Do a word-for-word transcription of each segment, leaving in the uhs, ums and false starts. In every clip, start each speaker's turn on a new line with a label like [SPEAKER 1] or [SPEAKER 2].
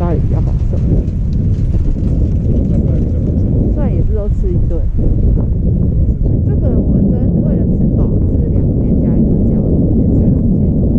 [SPEAKER 1] 咖喱比较好吃。虽然也是都吃一顿。这个我们昨天为了吃饱，吃两边加一个饺子，也吃了四千多块。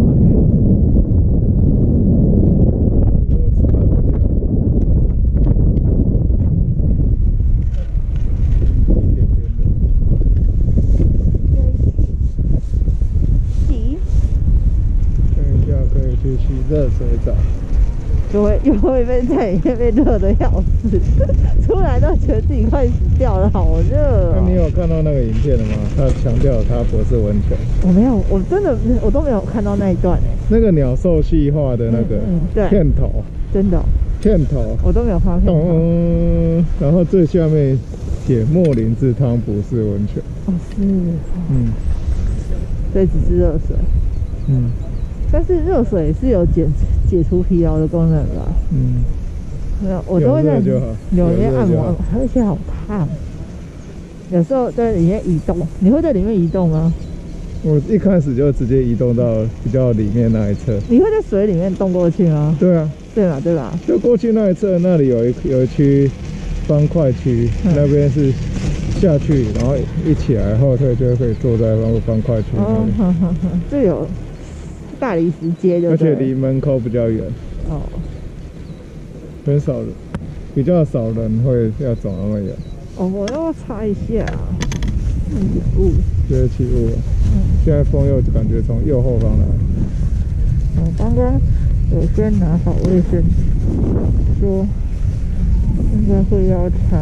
[SPEAKER 2] 去热水澡，
[SPEAKER 1] 就会又会被在里面被热的要死，出来都觉得自己快死掉了，好热、哦。
[SPEAKER 2] 那你有看到那个影片了吗？他强调它不是温泉。
[SPEAKER 1] 我没有，我真的我都没有看到那一段哎。
[SPEAKER 2] 那个鸟兽戏化的那个
[SPEAKER 1] 嗯嗯对
[SPEAKER 2] 片头，
[SPEAKER 1] 真的、哦、
[SPEAKER 2] 片头
[SPEAKER 1] 我都没有看到片头。
[SPEAKER 2] 嗯，然后最下面写莫林字汤不是温泉。
[SPEAKER 1] 哦，是。
[SPEAKER 2] 嗯，
[SPEAKER 1] 所以只是热水。
[SPEAKER 2] 嗯。
[SPEAKER 1] 但是热水是有解解除疲劳的功能吧？嗯，没有，我都会在里面按摩，而且好烫。有时候在里面移动，你会在里面移动吗？
[SPEAKER 2] 我一开始就直接移动到比较里面那一侧。
[SPEAKER 1] 你会在水里面动过去吗？
[SPEAKER 2] 对啊，
[SPEAKER 1] 对吧？对吧？
[SPEAKER 2] 就过去那一侧，那里有一有一区方块区，嗯、那边是下去，然后一起来后退就可以坐在方方块区那里。
[SPEAKER 1] 哦，呵呵呵，这有。大理石街就对，
[SPEAKER 2] 而且离门口比较远哦，很少人，比较少人会要走那么远。
[SPEAKER 1] 哦，我要擦一下，有点雾，
[SPEAKER 2] 觉得起雾了。嗯，现在风又感觉从右后方来。
[SPEAKER 1] 我刚刚有先拿好卫生纸，说应该会要擦。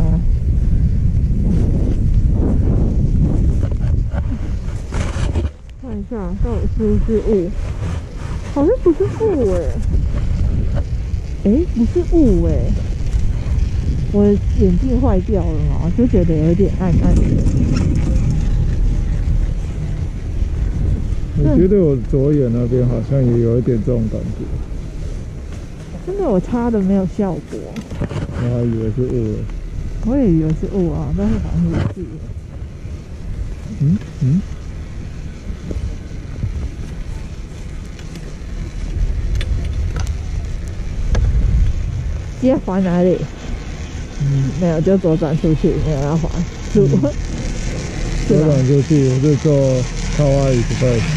[SPEAKER 1] 看一下到底是不是雾，好像不是雾哎、欸，哎、欸，不是雾哎、欸，我眼镜坏掉了嘛，就觉得有点暗暗的。
[SPEAKER 2] 我觉得我左眼那边好像也有一点这种感觉。
[SPEAKER 1] 真的，我擦的没有效果。
[SPEAKER 2] 我还以为是雾，
[SPEAKER 1] 我也以为是雾啊，但是好像不是。
[SPEAKER 2] 嗯嗯。
[SPEAKER 1] 接还哪里？嗯，没有，就左转出去，没有要还。左、嗯、
[SPEAKER 2] 左转出去，我是做卡哇伊的背。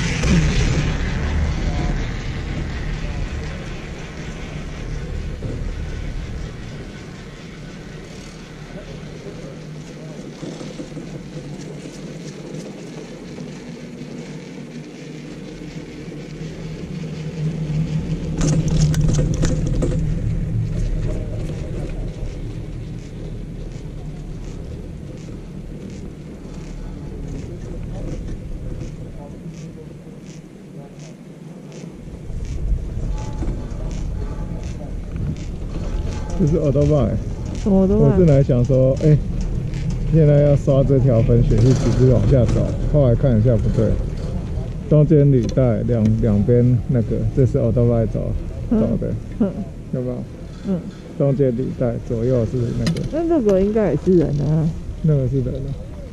[SPEAKER 2] 这是耳朵麦，
[SPEAKER 1] 什么耳朵麦？
[SPEAKER 2] 我本来想说，哎、欸，现在要刷这条分学是直直往下走，后来看一下不对，中间履带两两边那个，这是耳朵麦走走的，嗯，有没有？嗯，中间履带左右是那个。
[SPEAKER 1] 那那个应该也是人啊。
[SPEAKER 2] 那个是人啊。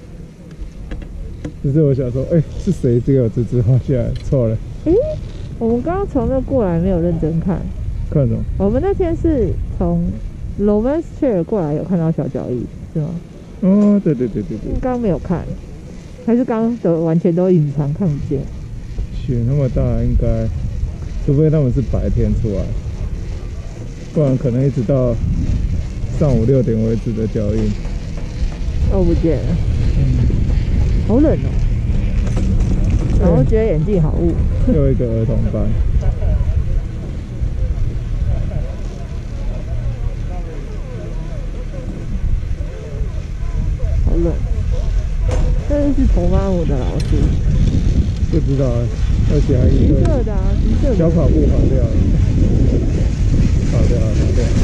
[SPEAKER 2] 只是我想说，哎、欸，是谁只有直直滑下来？错了。
[SPEAKER 1] 哎、欸，我们刚刚从那过来没有认真看。
[SPEAKER 2] 看什么？
[SPEAKER 1] 我们那天是从 Romance Chair 过来，有看到小脚椅是吗？
[SPEAKER 2] 哦，对对对对对。
[SPEAKER 1] 刚刚没有看，还是刚刚都完全都隐藏看不见。
[SPEAKER 2] 雪那么大，应该，除非他们是白天出来，不然可能一直到上午六点为止的脚印
[SPEAKER 1] 都不见了。嗯，好冷哦。然后觉得眼镜好雾。
[SPEAKER 2] 又一个儿童班。
[SPEAKER 1] 冷，这是头发舞的老师，
[SPEAKER 2] 不知道啊，而且还一个
[SPEAKER 1] 橘色的啊，橘色的
[SPEAKER 2] 小跑步跑掉了，跑掉了，跑掉了。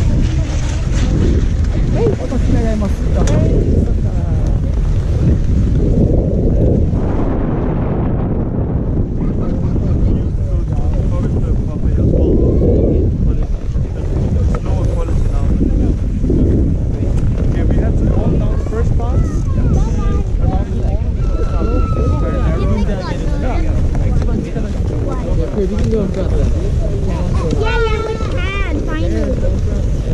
[SPEAKER 1] 哎，我是来ます。哎。
[SPEAKER 3] Yeah, yeah, we can finally.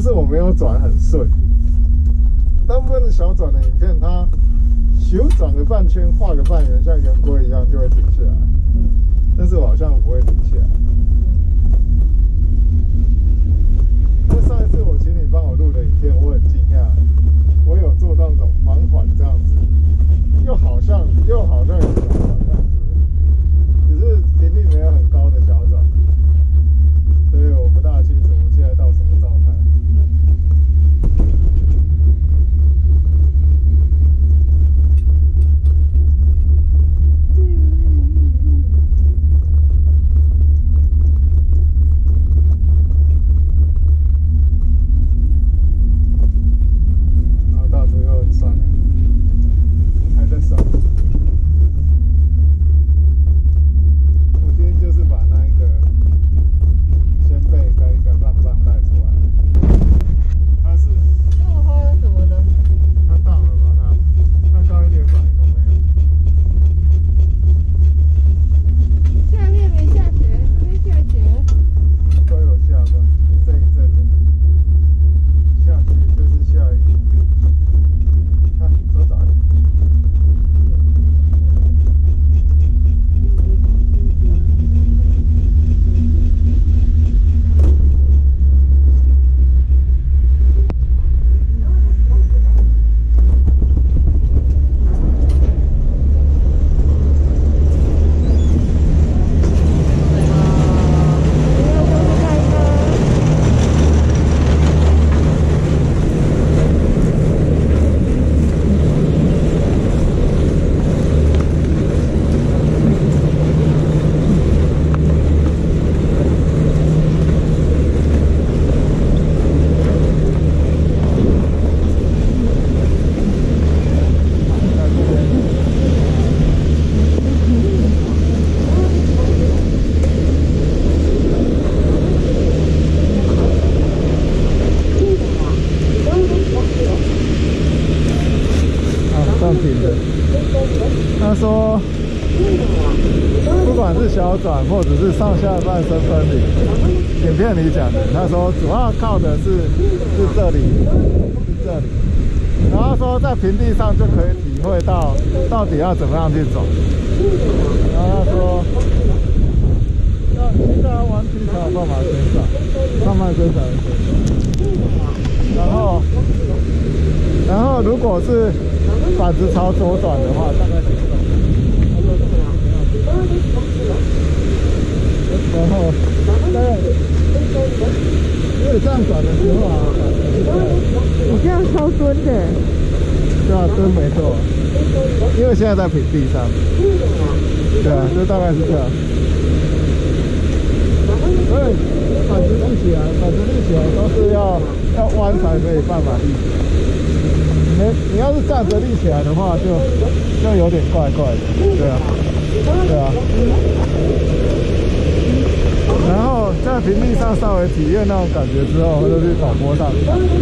[SPEAKER 2] 但是我没有转很顺。大部分的小转的影片，它手转个半圈，画个半圆，像圆规一样就会停下来。嗯，但是我好像不会停下来。因为上一次我请你帮我录的影片，我很惊讶，我有做到那种缓缓这样子，又好像又好像有小转这样子，只是频率没有很高的小转，所以我不大清楚我现在到什么状态。他说，不管是小转或者是上下半身分离，影片里讲的，他说主要靠的是是这里，是这里。然后他说在平地上就可以体会到到底要怎么样去走。然后他说，要应该要弯曲才有办法伸展，上半身才能伸展。然后，然后如果是板子朝左转的话，大概是这种。然后，大概因为这样转的时候啊，
[SPEAKER 1] 你这样超蹲的。
[SPEAKER 2] 对啊，蹲没错。因为现在在平地上。对啊，就大概是这样。所以板子立起来，板子立起来都是要要弯才可以办法立起来。你你要是站着立起来的话，就就有点怪怪的，对啊，对啊。然后在平地上稍微体验那种感觉之后，就去陡坡上。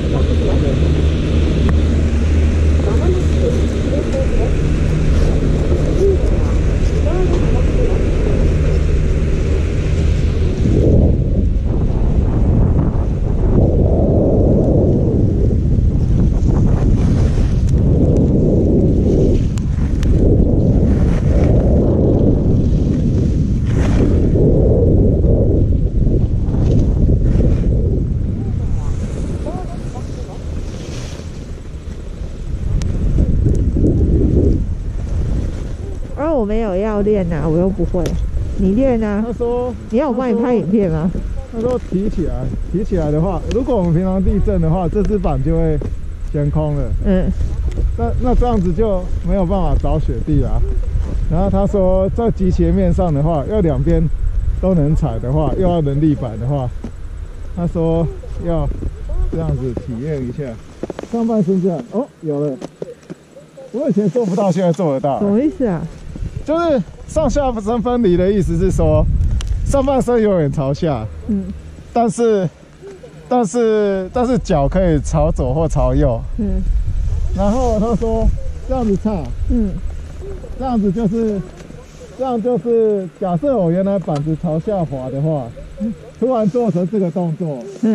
[SPEAKER 1] 我没有要练啊，我又不会。你练啊？
[SPEAKER 2] 他说
[SPEAKER 1] 你要我帮你拍影片吗？
[SPEAKER 2] 他说提起来，提起来的话，如果我们平常地震的话，这只板就会悬空了。嗯。那那这样子就没有办法找雪地啦。然后他说在极斜面上的话，要两边都能踩的话，又要能立板的话，他说要这样子体验一下。上半身这样，哦，有了。我以前做不到，现在做得到。
[SPEAKER 1] 什么意思啊？
[SPEAKER 2] 就是上下身分离的意思是说，上半身永远朝下，嗯，但是，但是，但是脚可以朝左或朝右，嗯，然后他说这样子差，嗯，这样子就是，这样就是假设我原来板子朝下滑的话，突然做成这个动作，嗯，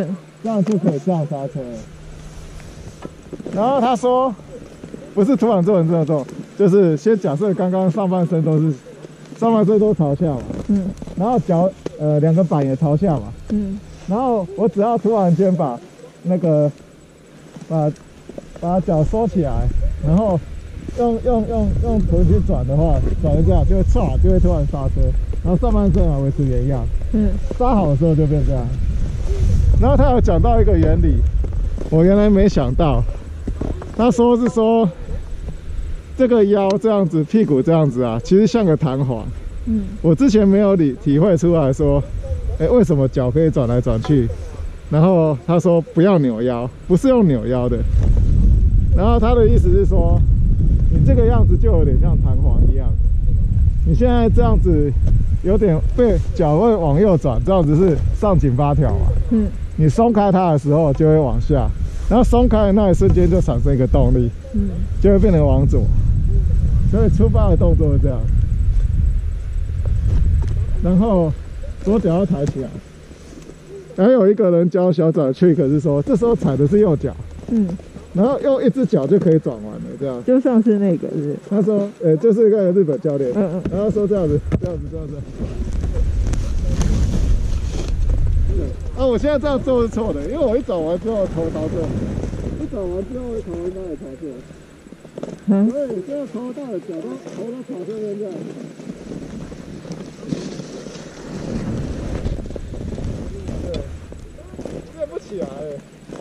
[SPEAKER 2] 这样就可以这样刹车了。然后他说，不是突然做人这么做，就是先假设刚刚上半身都是上半身都朝下嘛，嗯，然后脚呃两个板也朝下嘛，嗯，然后我只要突然间把那个把把脚收起来，然后用用用用臀去转的话，转成这样就会唰，就会突然刹车，然后上半身啊维持原样，嗯，刹好的时候就变这样。然后他有讲到一个原理，我原来没想到，他说是说这个腰这样子，屁股这样子啊，其实像个弹簧。嗯，我之前没有理体会出来说，哎，为什么脚可以转来转去？然后他说不要扭腰，不是用扭腰的。然后他的意思是说，你这个样子就有点像弹簧一样。你现在这样子有点被脚会往右转，这样子是上紧发条嘛？嗯。你松开它的时候就会往下，然后松开的那一瞬间就产生一个动力，嗯，就会变成往左。所以出发的动作是这样，然后左脚要抬起来。还有一个人教小仔 trick 是说，这时候踩的是右脚，嗯，然后用一只脚就可以转弯了，这样。
[SPEAKER 1] 就像是那个是。
[SPEAKER 2] 他说，呃，就是一个日本教练，嗯嗯，然后说这样子，这样子，这样子。啊，我现在这样做是错的，因为我一转完之后头朝这，一转完之后头应该也朝这，嗯，所以现在头到的脚都头都朝这边这样。对，练不起来哎。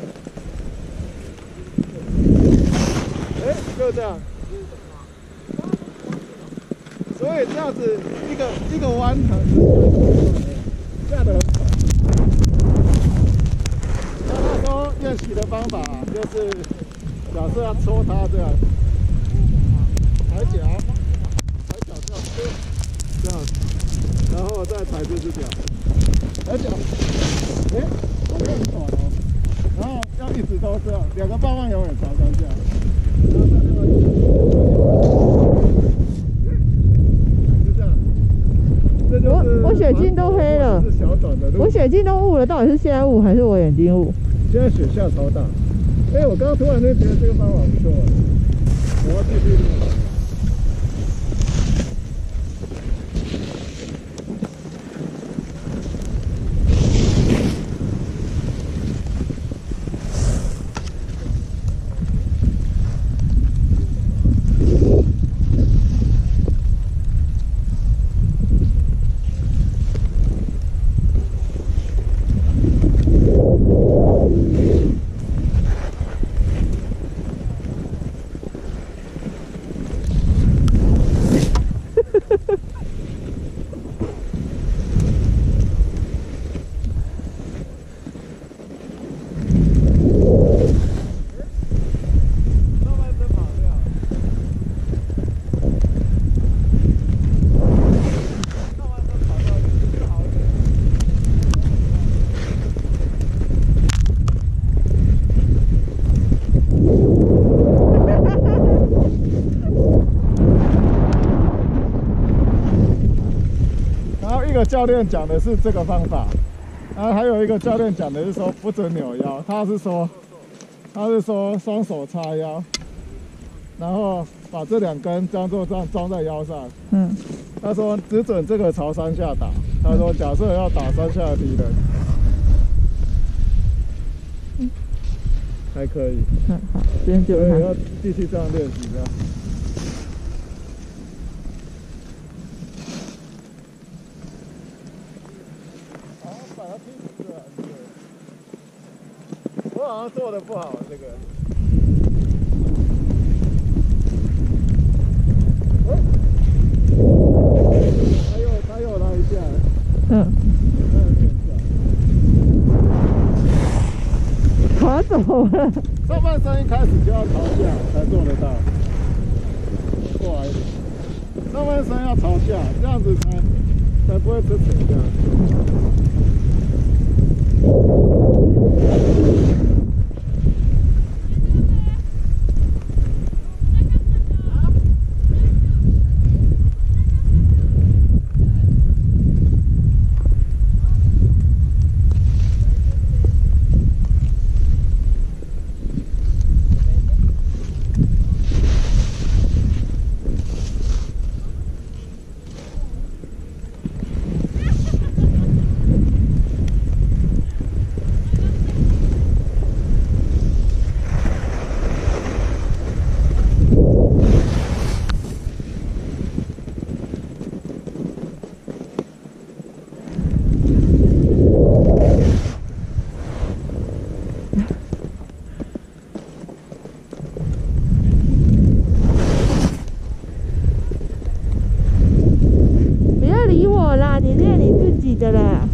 [SPEAKER 2] 哎，就这样。所以这样子一个一个弯很下得很快。那他说练习的方法就是假设要戳它这样，抬脚，抬脚这样，这样，然后再抬这只脚，抬脚，哎，往右转哦，然后要一直都这样，两个棒棒永远朝向下，然后再另外一个。
[SPEAKER 1] 我我血镜都黑了，我血镜都雾了，到底是现在雾还是我眼睛雾？
[SPEAKER 2] 现在雪下超大，哎，我刚刚突然就觉得这个方法不错，我要继续练。教练讲的是这个方法，然后还有一个教练讲的是说不准扭腰，他是说他是说双手叉腰，然后把这两根当做这样装在腰上。嗯，他说只准这个朝山下打。他说假设要打山下的敌人，嗯，还可以。嗯，好，今天就所以要继续这样练习这样。我好像做的不好，这个。哦，他又他又来一下。嗯。
[SPEAKER 1] 滑走了。
[SPEAKER 2] 上半身一开始就要朝下才做得到。过来一点。上半身要朝下，这样子才才不会吃水这样。
[SPEAKER 1] 啦，你练你自己的啦。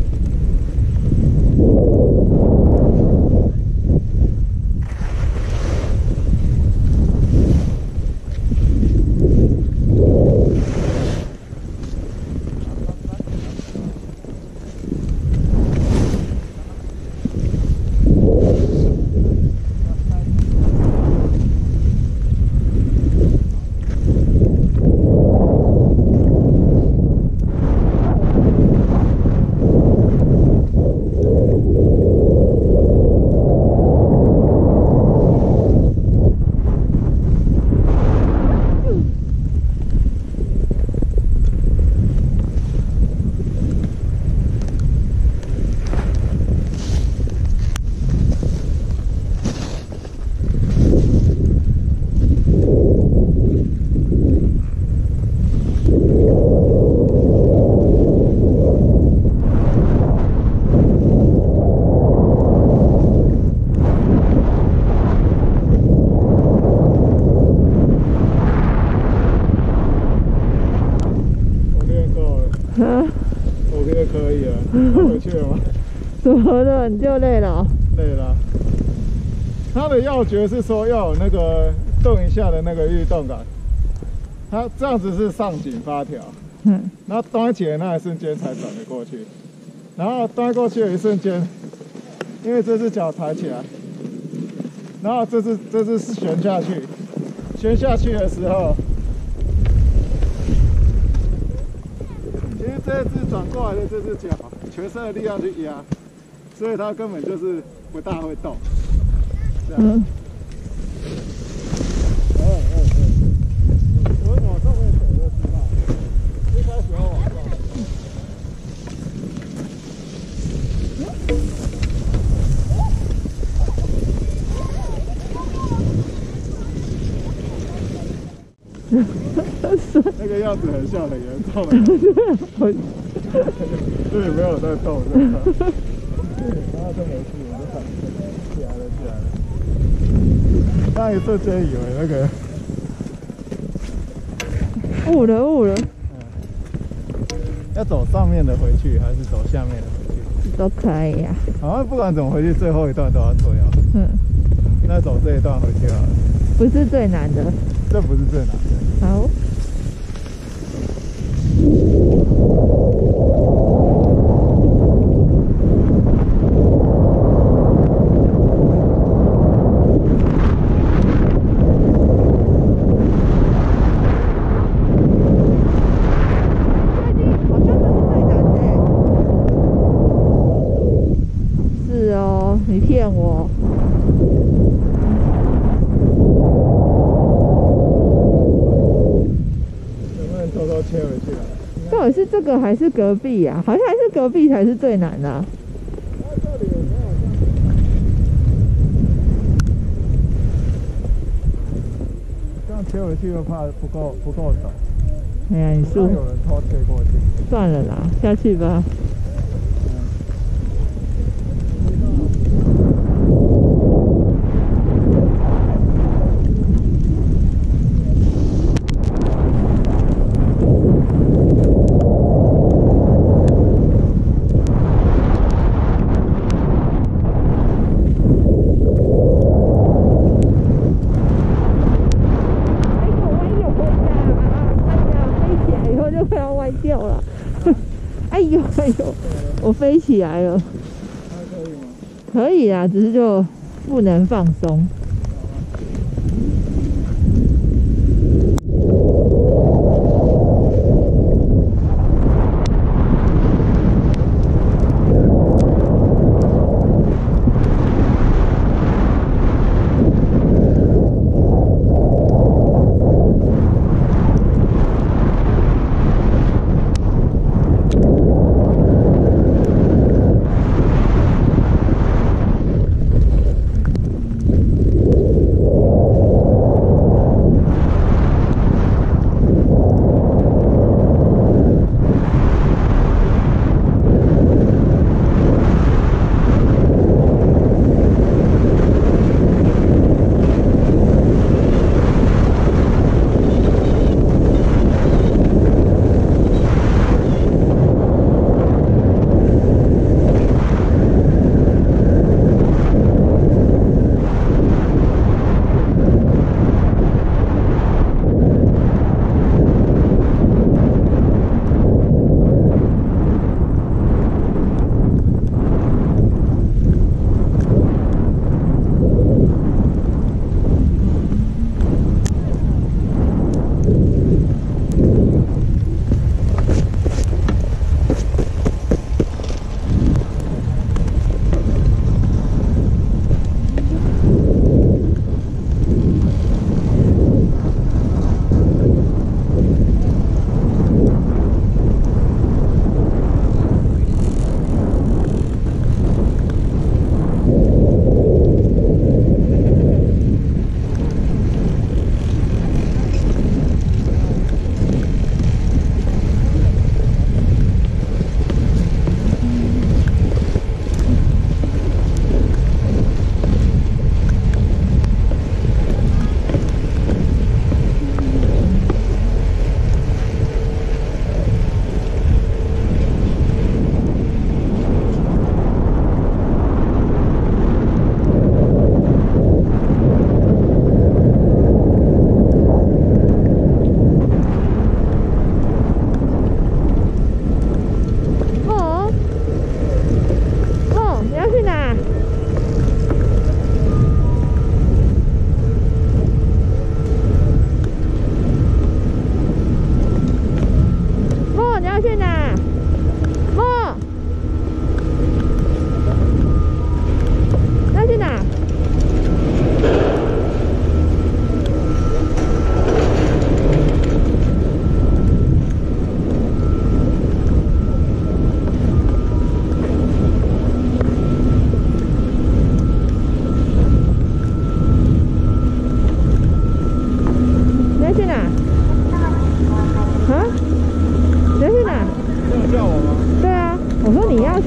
[SPEAKER 2] 回去了吗？
[SPEAKER 1] 怎么了？你就累了、哦？
[SPEAKER 2] 累了。它的要诀是说要有那个动一下的那个律动感，它这样子是上紧发条，嗯，然后端起来那一瞬间才转得过去，然后端过去的一瞬间，因为这只脚抬起来，然后这只这只是旋下去，旋下去的时候。其实这只转过来的这只脚，全身的力量去压，所以它根本就是不大会动。这样。嗯。哎哎哎！我往上面走就知道，一开始要往上。那个样子很像很严重的，这里没有在动，是吧？然后就没事，我就起来了，起来了。那一瞬间以为那个
[SPEAKER 1] 误了误了。
[SPEAKER 2] 嗯，要走上面的回去，还是走下面的回去？都可以呀、啊。好像不管怎么回去，最后一段都要做要。嗯。那走这一段回去好了。
[SPEAKER 1] 不是最难的。
[SPEAKER 2] 这不是最难的。
[SPEAKER 1] 好。是哦，你骗我。
[SPEAKER 2] 偷偷切回去了。
[SPEAKER 1] 到底是这个还是隔壁呀、啊？好像还是隔壁才是最难的、啊。
[SPEAKER 2] 这里有没有？这样切回去又怕不够不够走。
[SPEAKER 1] 哎呀，你说
[SPEAKER 2] 有人偷切过去。
[SPEAKER 1] 算了啦，下去吧。掉了，哎呦哎呦，我飞起来了，
[SPEAKER 2] 还可以吗？
[SPEAKER 1] 可以啊，只是就不能放松。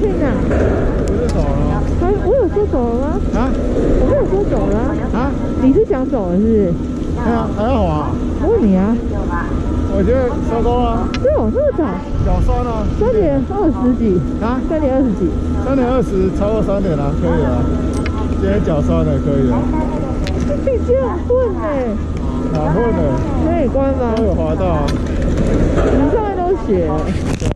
[SPEAKER 1] 哪？
[SPEAKER 2] 不是走了吗？
[SPEAKER 1] 还我有说走了吗？
[SPEAKER 2] 啊？
[SPEAKER 1] 我没有说走了啊。
[SPEAKER 2] 啊？
[SPEAKER 1] 你是想走了是不是？
[SPEAKER 2] 对啊，还要滑？
[SPEAKER 1] 我问你啊。
[SPEAKER 2] 我觉得收工了。
[SPEAKER 1] 对哦，这么早？
[SPEAKER 2] 脚酸了。
[SPEAKER 1] 三点二十几
[SPEAKER 2] 啊？
[SPEAKER 1] 三点二十几。
[SPEAKER 2] 三点二十，超过三点了，可以了。今天脚酸了，可以了。
[SPEAKER 1] 你今天很混哎。
[SPEAKER 2] 哪混的？
[SPEAKER 1] 可以关吗？
[SPEAKER 2] 都有滑到啊。
[SPEAKER 1] 你上面都写了。